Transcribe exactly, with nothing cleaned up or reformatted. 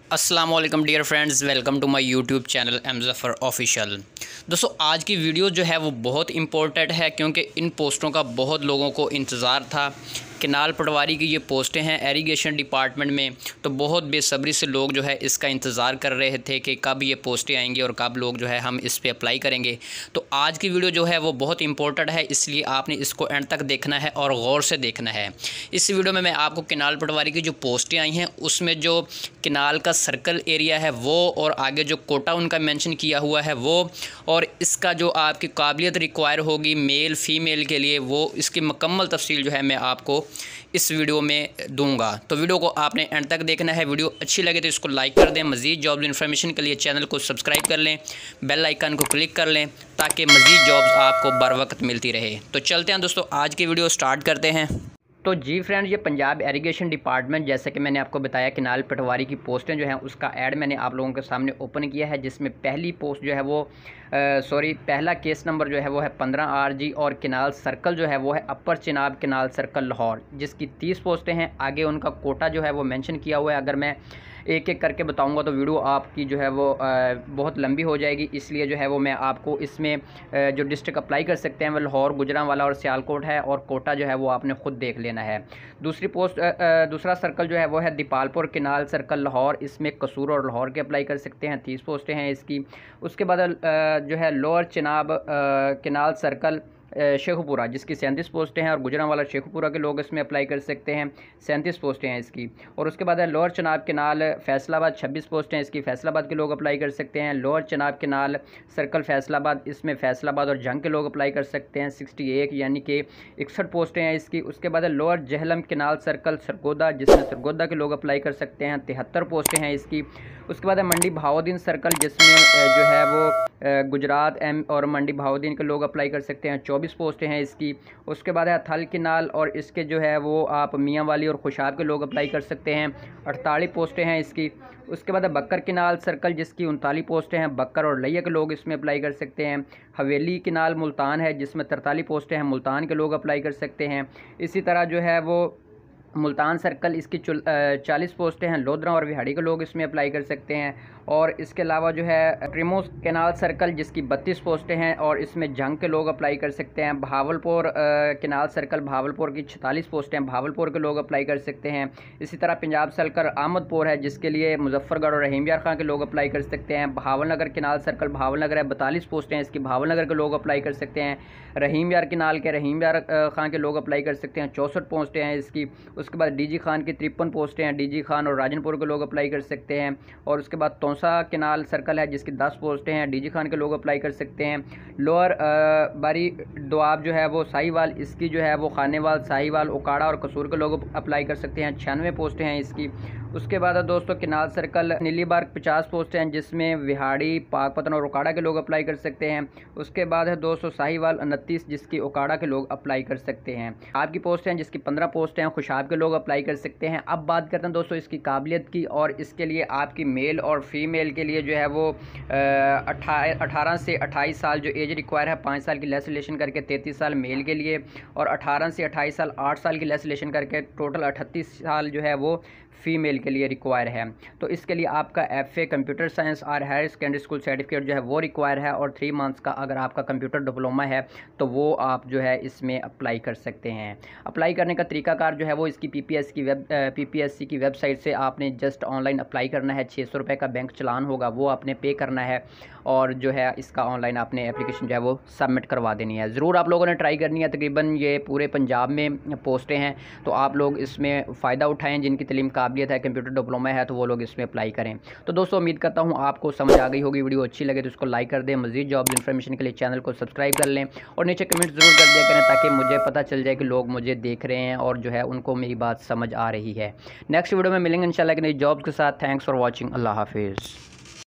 अस्सलाम वालेकुम dear friends, welcome to my YouTube channel M Zafar official. दोस्तों, आज की वीडियो जो है वो बहुत इम्पोर्टेंट है क्योंकि इन पोस्टों का बहुत लोगों को इंतज़ार था। केनाल पटवारी की ये पोस्टें हैं एरीगेशन डिपार्टमेंट में, तो बहुत बेसब्री से लोग जो है इसका इंतज़ार कर रहे थे कि कब ये पोस्टें आएंगी और कब लोग जो है हम इस पे अप्लाई करेंगे। तो आज की वीडियो जो है वो बहुत इंपॉर्टेंट है, इसलिए आपने इसको एंड तक देखना है और गौर से देखना है। इस वीडियो में मैं आपको केनाल पटवारी की जो पोस्टें आई हैं उसमें जो केनाल का सर्कल एरिया है वो, और आगे जो कोटा उनका मेंशन किया हुआ है वो, और इसका जो आपकी काबिलियत रिक्वायर होगी मेल फीमेल के लिए, वो इसकी मुकम्मल तफसील जो है मैं आपको इस वीडियो में दूंगा। तो वीडियो को आपने एंड तक देखना है। वीडियो अच्छी लगे तो इसको लाइक कर दें। मज़ीद जॉब इन्फॉर्मेशन के लिए चैनल को सब्सक्राइब कर लें, बेल आइकन को क्लिक कर लें ताकि मज़ीद जॉब्स आपको बर वक्त मिलती रहे। तो चलते हैं दोस्तों, आज की वीडियो स्टार्ट करते हैं। तो जी फ्रेंड्स, ये पंजाब एरीगेशन डिपार्टमेंट, जैसे कि मैंने आपको बताया केनाल पटवारी की पोस्टें जो हैं उसका ऐड मैंने आप लोगों के सामने ओपन किया है, जिसमें पहली पोस्ट जो है वो सॉरी पहला केस नंबर जो है वो है पंद्रह आर जी, और केनाल सर्कल जो है वो है upper Chenab canal circle Lahore, जिसकी तीस पोस्टें हैं। आगे उनका कोटा जो है वो मेंशन किया हुआ है। अगर मैं एक एक करके बताऊंगा तो वीडियो आपकी जो है वो बहुत लंबी हो जाएगी, इसलिए जो है वो मैं आपको इसमें जो डिस्ट्रिक्ट अप्लाई कर सकते हैं वो लाहौर, गुजरांवाला और सियालकोट है, और कोटा जो है वो आपने ख़ुद देख लेना है। दूसरी पोस्ट दूसरा सर्कल जो है वो है दीपालपुर केनाल सर्कल लाहौर, इसमें कसूर और लाहौर के अप्लाई कर सकते हैं। तीस पोस्टें हैं इसकी। उसके बाद जो है lower Chenab canal circle Sheikhupura, जिसकी सैंतीस पोस्टें हैं, और गुजरांवाला शेखुपुरा के लोग इसमें अप्लाई कर सकते हैं। सैंतीस पोस्टें हैं इसकी। और उसके बाद है लोअर चनाब केनाल फैसलाबाद, छब्बीस पोस्टें हैं इसकी, फैसलाबाद के लोग अप्लाई कर सकते हैं। Lower Chenab canal circle Faisalabad, इसमें फैसलाबाद और जंग के लोग अप्लाई कर सकते हैं। सिक्सटी एक यानी कि इकसठ पोस्टें हैं इसकी। उसके बाद है lower Jhelum canal circle Sargodha, जिसमें सरगोदा के लोग अप्लाई कर सकते हैं। तिहत्तर पोस्टें हैं इसकी। उसके बाद है मंडी बहाउद्दीन सर्कल, जिसमें जो है वो गुजरात एम और मंडी बहाउद्दीन के लोग अप्लाई कर सकते हैं। चौबीस पोस्टें हैं इसकी। उसके बाद है थल केनाल, और इसके जो है वो आप मियाँ वाली और खुशाब के लोग अप्लाई कर सकते हैं। अड़तालीस पोस्टें हैं इसकी। उसके बाद है बक्कर केनाल सर्कल, जिसकी उनतालीस पोस्टें हैं। बक्कर और लिया के लोग इसमें अप्लाई कर सकते हैं। हवेली केनाल मुल्तान है, जिसमें तरतालीस पोस्टें हैं, मुल्तान के लोग अप्लाई कर सकते हैं। इसी तरह जो है वो मुल्तान सर्कल, इसकी चालीस पोस्टें हैं। लोधरा और विहाड़ी के लोग इसमें अप्लाई कर सकते हैं। और इसके अलावा जो है ट्रिमोस केनाल सर्कल, जिसकी बत्तीस पोस्टें हैं, और इसमें जंग के लोग अप्लाई कर सकते हैं। भावलपुर केनाल सर्कल भावलपुर की छियालीस पोस्टें हैं, भावलपुर के लोग अप्लाई कर सकते हैं। इसी तरह पंजाब सर्कल अहमदपुर है, जिसके लिए मुजफ्फरगढ़ और रहीम यार खां के लोग अप्लाई कर सकते हैं। भावलनगर केनाल सर्कल भावलनगर है, बतालीस पोस्टें हैं इसकी, भावलनगर के लोग अप्लाई कर सकते हैं। रहीम यार केनाल के रहीम यार खां के लोग अप्लाई कर सकते हैं, चौंसठ पोस्टें हैं इसकी। उसके बाद डी जी खान की तिरपन पोस्टें हैं, डी जी खान और राजनपुर के लोग अप्लाई कर सकते हैं। और उसके बाद तौसा केनाल सर्कल है, जिसकी दस पोस्टें हैं, डी जी खान के लोग अप्लाई कर सकते हैं। लोअर बारी दोआब जो है वो साहिवाल, इसकी जो है वो खानेवाल, साहिवाल, उकाड़ा और कसूर के लोग अप्लाई कर सकते हैं। छियानवे पोस्टें हैं इसकी। उसके बाद दोस्तों केनाल सर्कल नीलीबार्ग पचास पोस्टें हैं, जिसमें विहाड़ी, पाकपतन और उकाड़ा के लोग अप्लाई कर सकते हैं। उसके बाद है दोस्तों साहिवाल उनतीस, जिसकी उकाड़ा के लोग अप्लाई कर सकते हैं। आपकी पोस्टें हैं, जिसकी पंद्रह पोस्टें हैं, खुशाब के लोग अप्लाई कर सकते हैं। अब बात करते हैं दोस्तों इसकी काबिलियत की, और इसके लिए आपकी मेल और फीमेल के लिए जो है वो अठारह से अट्ठाईस साल जो एज रिक्वायर है, पाँच साल की लेस रिलेशन करके तैंतीस साल मेल के लिए, और अठारह से अट्ठाईस साल आठ साल की लेस रिलेशन करके टोटल अट्ठतीस साल जो है वो फीमेल के लिए रिक्वायर है। तो इसके लिए आपका एफ ए कंप्यूटर साइंस और हायर सेकेंडरी स्कूल सर्टिफिकेट जो है वो रिक्वायर है, और थ्री मंथ्स का अगर आपका कंप्यूटर डिप्लोमा है तो वो आप जो है इसमें अप्लाई कर सकते हैं। अप्लाई करने का तरीकाकार जो है वो इसकी पीपीएस की वेब पीपीएससी की वेबसाइट से आपने जस्ट ऑनलाइन अप्लाई करना है। छः सौ रुपये का बैंक चलान होगा, वो आपने पे करना है, और जो है इसका ऑनलाइन आपने एप्लीकेशन जो है वो सबमिट करवा देनी है। ज़रूर आप लोगों ने ट्राई करनी है। तकरीबन ये पूरे पंजाब में पोस्टें हैं, तो आप लोग इसमें फ़ायदा उठाएं। जिनकी तलीम काबिलियत है, कंप्यूटर डिप्लोमा है, तो वो लोग इसमें अप्लाई करें। तो दोस्तों उम्मीद करता हूँ आपको समझ आ गई होगी। वीडियो अच्छी लगे तो इसको लाइक कर दें। मज़ीद जॉब इन्फॉर्मेशन के लिए चैनल को सब्सक्राइब कर लें, और नीचे कमेंट ज़रूर कर दिया करें ताकि मुझे पता चल जाए कि लोग मुझे देख रहे हैं और जो है उनको मेरी बात समझ आ रही है। नेक्स्ट वीडियो में मिलेंगे इंशाल्लाह कि नई जॉब्स के साथ। Thanks for watching. अल्लाह हाफिज़।